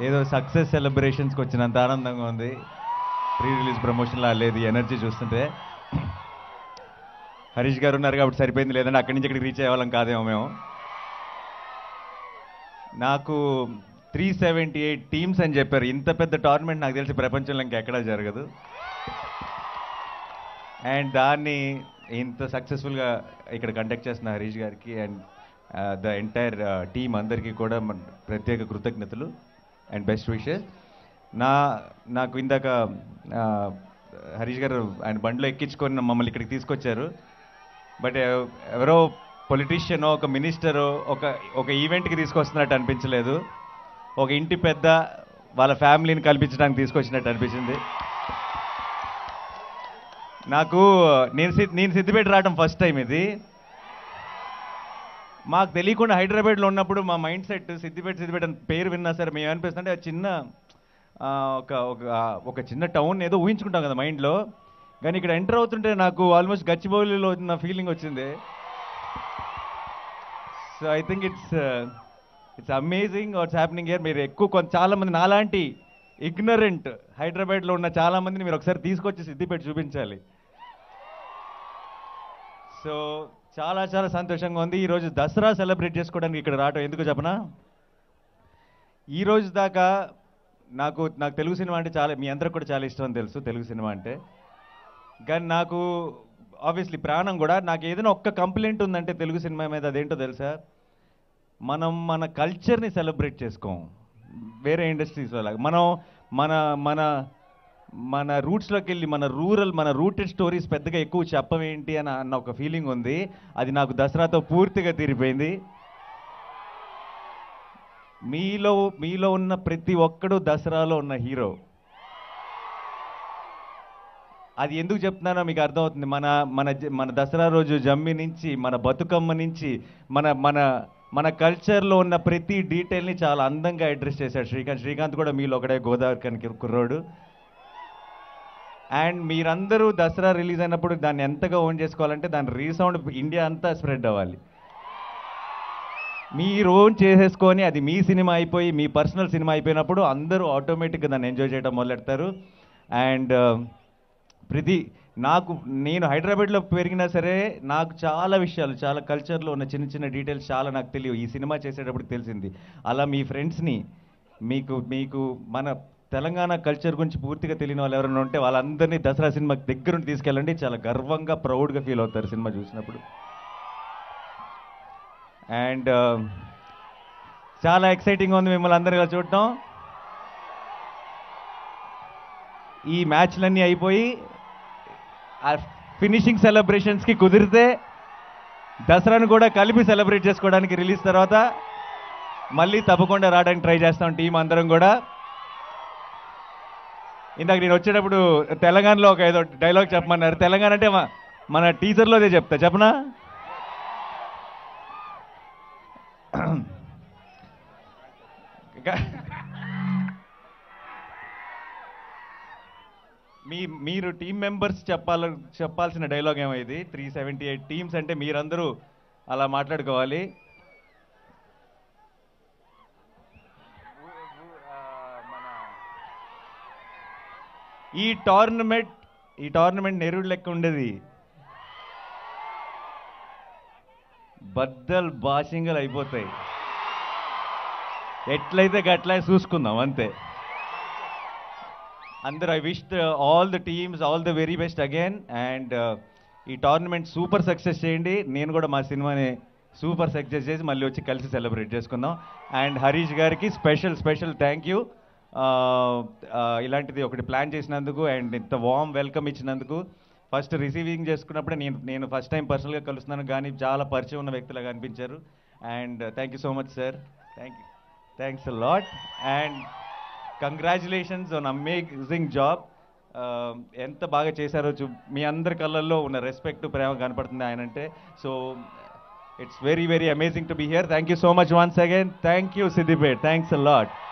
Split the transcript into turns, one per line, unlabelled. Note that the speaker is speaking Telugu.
ఏదో సక్సెస్ సెలబ్రేషన్స్కి వచ్చినంత ఆనందంగా ఉంది. ప్రీ రిలీజ్ ప్రమోషన్లా లేదు, ఎనర్జీ చూస్తుంటే. హరీష్ గారు ఉన్నారు కాబట్టి సరిపోయింది, లేదంటే అక్కడి నుంచి ఇక్కడికి రీచ్ అయ్యేవాళ్ళం కాదేమో మేము. నాకు 378 టీమ్స్ అని చెప్పారు. ఇంత పెద్ద టోర్నమెంట్ నాకు తెలిసి ప్రపంచంలో ఇంకెక్కడా జరగదు. అండ్ దాన్ని ఇంత సక్సెస్ఫుల్గా ఇక్కడ కండక్ట్ చేస్తున్న హరీష్ గారికి అండ్ ద ఎంటైర్ టీమ్ అందరికీ కూడా ప్రత్యేక కృతజ్ఞతలు అండ్ బెస్ట్ విషెస్. నాకు ఇందాక హరీష్ గారు ఆయన బండిలో ఎక్కించుకొని మమ్మల్ని ఇక్కడికి తీసుకొచ్చారు. బట్ ఎవరో పొలిటీషియనో ఒక మినిస్టరో ఒక ఈవెంట్కి తీసుకొస్తున్నట్టు అనిపించలేదు. ఒక ఇంటి పెద్ద వాళ్ళ ఫ్యామిలీని కల్పించడానికి తీసుకొచ్చినట్టు అనిపించింది నాకు. నేను సిద్దిపేట రావడం ఫస్ట్ టైం ఇది. మాకు తెలియకుండా హైదరాబాద్లో ఉన్నప్పుడు మా మైండ్ సెట్ సిద్దిపేట అని పేరు విన్నా సరే మేము అనిపిస్తుంటే చిన్న ఒక చిన్న టౌన్ ఏదో ఊహించుకుంటాం కదా మైండ్లో. కానీ ఇక్కడ ఎంటర్ అవుతుంటే నాకు ఆల్మోస్ట్ గచ్చిబౌలిలో ఉన్న ఫీలింగ్ వచ్చింది. So I think it's amazing what's happening here. మీరు చాలామంది నాలాంటి ఇగ్నరెంట్ హైదరాబాద్లో ఉన్న చాలామందిని మీరు ఒకసారి తీసుకొచ్చి సిద్దిపేట చూపించాలి. సో చాలా చాలా సంతోషంగా ఉంది. ఈరోజు దసరా సెలబ్రేట్ చేసుకోవడానికి ఇక్కడ రావటం ఎందుకు చెప్పనా, ఈరోజు దాకా నాకు తెలుగు సినిమా అంటే చాలా, మీ అందరికి కూడా చాలా ఇష్టం అని తెలుసు తెలుగు సినిమా అంటే. కానీ నాకు ఆబ్వియస్లీ ప్రాణం కూడా. నాకు ఏదైనా ఒక్క కంప్లైంట్ ఉందంటే తెలుగు సినిమా మీద, అదేంటో తెలుసా, మనం మన కల్చర్ని సెలబ్రేట్ చేసుకోం వేరే ఇండస్ట్రీస్ లాగా. మనం మన మన మన రూట్స్లోకి వెళ్ళి మన రూటెడ్ స్టోరీస్ పెద్దగా ఎక్కువ చెప్పమేంటి అన్న ఒక ఫీలింగ్ ఉంది. అది నాకు దసరాతో పూర్తిగా తీరిపోయింది. మీలో ఉన్న ప్రతి ఒక్కడు దసరాలో ఉన్న హీరో. అది ఎందుకు చెప్తున్నానో మీకు అర్థమవుతుంది. మన దసరా రోజు జమ్మి నుంచి, మన బతుకమ్మ నుంచి, మన కల్చర్లో ఉన్న ప్రతి డీటెయిల్ని చాలా అందంగా అడ్రస్ చేశాడు శ్రీకాంత్ కూడా మీలో ఒకడే గోదావరి కనికి కుర్రోడు. అండ్ మీరందరూ దసరా రిలీజ్ అయినప్పుడు దాన్ని ఎంతగా ఓన్ చేసుకోవాలంటే దాని రీసౌండ్ ఇండియా అంతా స్ప్రెడ్ అవ్వాలి. మీరు ఓన్ చేసేసుకొని అది మీ సినిమా అయిపోయి మీ పర్సనల్ సినిమా అయిపోయినప్పుడు అందరూ ఆటోమేటిక్గా దాన్ని ఎంజాయ్ చేయడం మొదలెడతారు. అండ్ నేను హైదరాబాద్లో పెరిగినా సరే నాకు చాలా విషయాలు, చాలా కల్చర్లో ఉన్న చిన్న చిన్న డీటెయిల్స్ చాలా నాకు తెలియవు. ఈ సినిమా చేసేటప్పుడు తెలిసింది. అలా మీ ఫ్రెండ్స్ని, మీకు మన తెలంగాణ కల్చర్ గురించి పూర్తిగా తెలియని వాళ్ళు ఎవరైనా ఉంటే వాళ్ళందరినీ దసరా సినిమాకి దగ్గరుండి తీసుకెళ్ళండి. చాలా గర్వంగా ప్రౌడ్గా ఫీల్ అవుతారు సినిమా చూసినప్పుడు. అండ్ చాలా ఎక్సైటింగ్గా ఉంది మిమ్మల్ని అందరిగా చూడటం. ఈ మ్యాచ్లన్నీ అయిపోయి ఆ ఫినిషింగ్ సెలబ్రేషన్స్కి కుదిరితే దసరాను కూడా కలిపి సెలబ్రేట్ చేసుకోవడానికి రిలీజ్ తర్వాత మళ్ళీ తప్పకుండా రావడానికి ట్రై చేస్తాం టీం అందరం కూడా. ఇందాక నేను వచ్చేటప్పుడు తెలంగాణలో ఏదో డైలాగ్ చెప్పమన్నారు. తెలంగాణ అంటే మన టీజర్లోదే చెప్పనా? మీరు టీం మెంబర్స్ చెప్పాల్సిన డైలాగ్ ఏమో ఇది. 378 టీమ్స్ అంటే మీరందరూ అలా మాట్లాడుకోవాలి. ఈ టోర్నమెంట్ నెరుడు లెక్క ఉండేది. బద్దలు బాషింగలు అయిపోతాయి. ఎట్లయితే గట్లా చూసుకుందాం అంతే. అందరూ I wish all the teams all the very best again. And ఈ టోర్నమెంట్ సూపర్ సక్సెస్ చేయండి. నేను కూడా మా సినిమాని సూపర్ సక్సెస్ చేసి మళ్ళీ వచ్చి కలిసి సెలబ్రేట్ చేసుకుందాం. అండ్ హరీష్ గారికి స్పెషల్ థ్యాంక్ యూ. ఇలాంటిది ఒకటి ప్లాన్ చేసినందుకు అండ్ ఇంత వామ్ వెల్కమ్ ఇచ్చినందుకు. ఫస్ట్ రిసీవింగ్ చేసుకున్నప్పుడే నేను ఫస్ట్ టైం పర్సనల్గా కలుస్తున్నాను, కానీ చాలా పరిచయం ఉన్న వ్యక్తులుగా అనిపించారు. And thank you so much sir. Thanks a lot. And congratulations on amazing job. ఎంత బాగా చేశారో మీ అందరి కళ్ళల్లో ఉన్న రెస్పెక్ట్, ప్రేమ కనపడుతుంది ఆయన అంటే. So it's very very amazing to be here. Thank you so much once again. Thank you Siddipet. Thanks a lot.